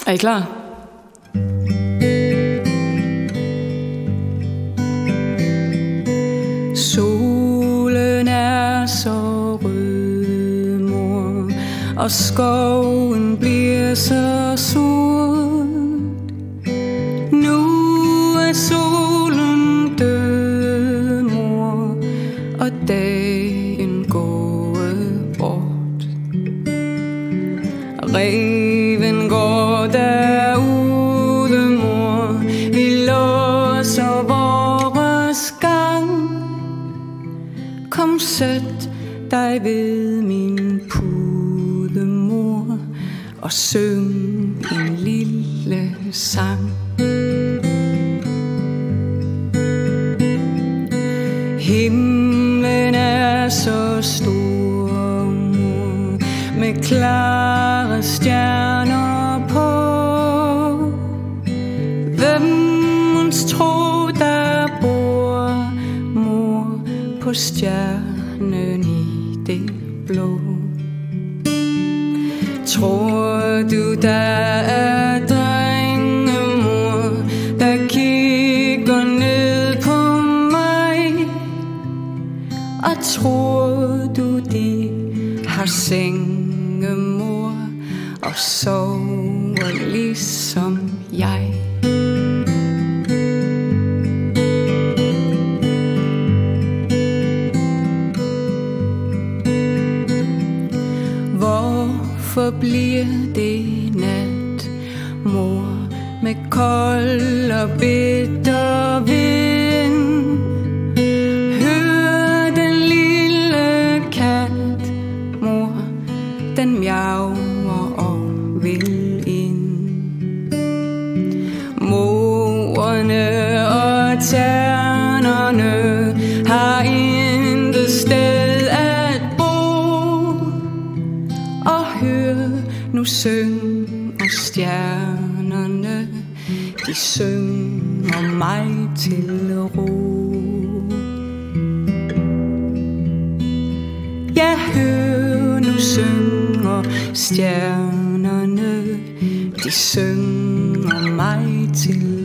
Er I klar? Solen er så rød, mor, og skoven bliver så sort. Nu er solen død, mor, og dagen går bort. Reven går derude, mor, vi låser vores gang. Kom, sæt dig ved min pude, mor, og syng en lille sang. Himlen er så stor, mor, med klare stjerner på. Hvem mås tro, der bor, mor, på stjernen i det blå? Tror du, der er drenge, mor, der kigger ned på mig? Og tror du, de har senge, mor, og sover ligesom jeg? Hvorfor bliver det nat, mor, med kold og bitter vind? Hør den lille kat, mor, den miauer og vil ind. Morerne og ternerne har intet sted at bo. Og hør, nu synger stjernerne, de synger mig til ro. Ja, hør, nu synger stjernerne, de synger mig til